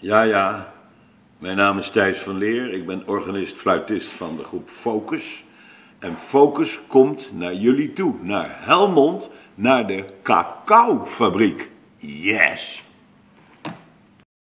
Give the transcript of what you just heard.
Ja, mijn naam is Thijs van Leer. Ik ben organist-fluitist van de groep Focus. En Focus komt naar jullie toe, naar Helmond, naar de cacaofabriek. Yes!